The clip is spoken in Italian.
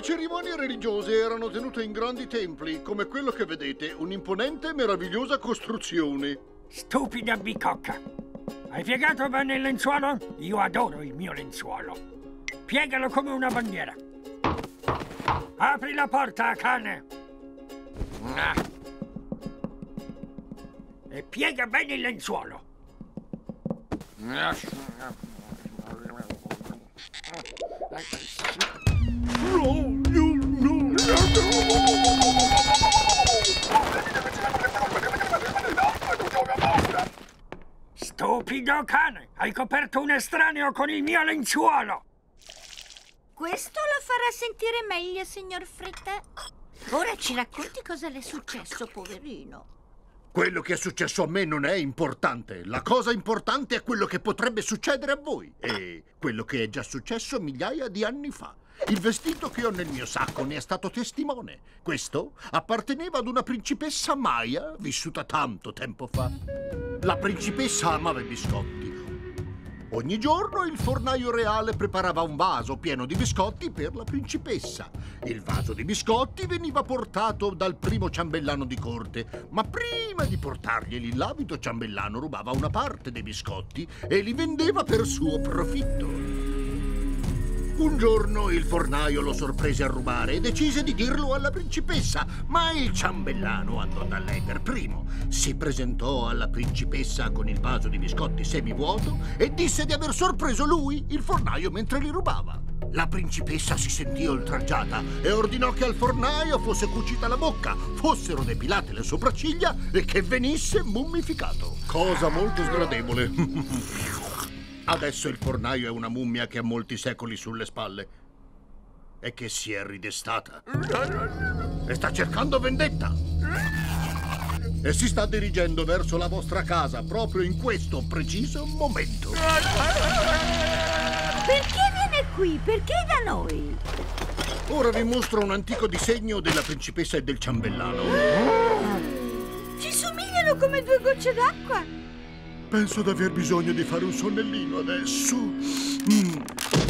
cerimonie religiose erano tenute in grandi templi, come quello che vedete, un'imponente e meravigliosa costruzione. Stupida bicocca! Hai piegato bene il lenzuolo? Io adoro il mio lenzuolo. Piegalo come una bandiera. Apri la porta, cane! E piega bene il lenzuolo. Stupido cane! Hai coperto un estraneo con il mio lenzuolo! Questo lo farà sentire meglio, signor Fritta. Ora ci racconti cosa le è successo, poverino. Quello che è successo a me non è importante. La cosa importante è quello che potrebbe succedere a voi. E quello che è già successo migliaia di anni fa. Il vestito che ho nel mio sacco ne è stato testimone. Questo apparteneva ad una principessa Maya, vissuta tanto tempo fa. La principessa amava i biscotti. Ogni giorno il fornaio reale preparava un vaso pieno di biscotti per la principessa. Il vaso di biscotti veniva portato dal primo ciambellano di corte, ma prima di portarglieli l'abito ciambellano rubava una parte dei biscotti e li vendeva per suo profitto. Un giorno il fornaio lo sorprese a rubare e decise di dirlo alla principessa, ma il ciambellano andò da lei per primo. Si presentò alla principessa con il vaso di biscotti semivuoto e disse di aver sorpreso lui, il fornaio, mentre li rubava. La principessa si sentì oltraggiata e ordinò che al fornaio fosse cucita la bocca, fossero depilate le sopracciglia e che venisse mummificato. Cosa molto sgradevole. Adesso il fornaio è una mummia che ha molti secoli sulle spalle e che si è ridestata. E sta cercando vendetta. E si sta dirigendo verso la vostra casa proprio in questo preciso momento. Perché viene qui? Perché da noi? Ora vi mostro un antico disegno della principessa e del ciambellano. Ci somigliano come due gocce d'acqua. Penso di aver bisogno di fare un sonnellino adesso.